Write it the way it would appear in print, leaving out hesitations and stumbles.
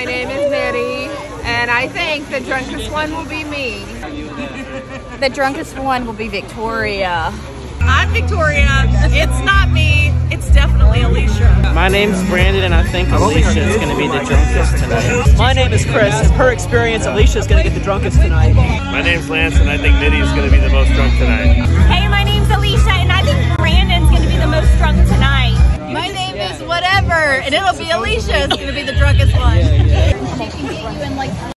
my name is Nitty, and I think the drunkest one will be me. The drunkest one will be Victoria. I'm Victoria. It's not me. It's definitely Alicia. My name's Brandon, and I think Alicia is going to be the drunkest tonight. My name is Chris, and per experience, Alicia is going to get the drunkest tonight. My name's Lance, and I think Nitty is going to be the most drunk tonight. Hey, my name's Alicia, and I think Brandon's going to be the most drunk tonight. My name is whatever, and it'll be Alicia is going to be the drunkest one. She can get you in like